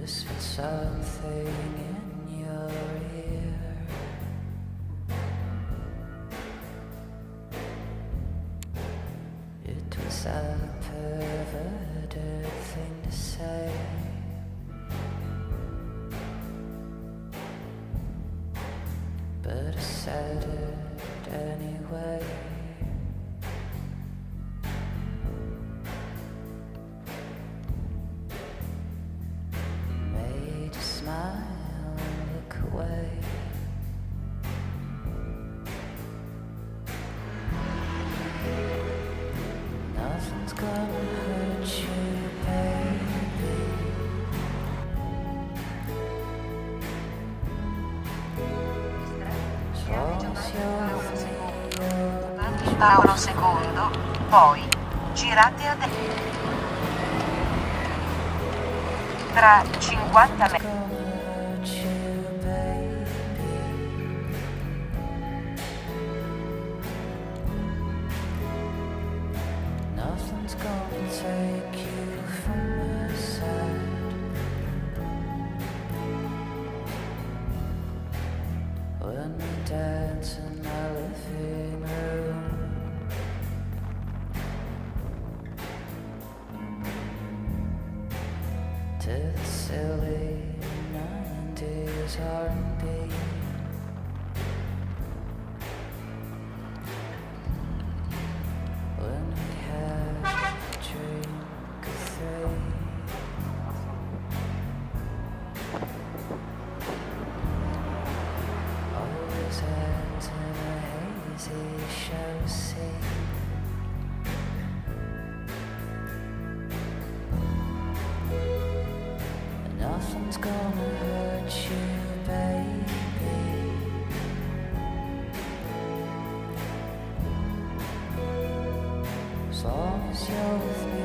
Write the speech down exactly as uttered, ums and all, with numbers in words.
whispered something in your ear. It was a perverted thing to say, but I said it anyway. Made you smile and look away. Nothing's gonna hurt you, baby. As long as you're with me, Paolo secondo, poi girate a destra. Tra cinquanta metri. gonna hurt you, baby. Nothing's gonna take you from my side. When we dance in my living room, to the silly nineties R and B. When we have a drink or three, always ends in a hazy show scene. Nothing's gonna hurt you, baby. As long as you're with me.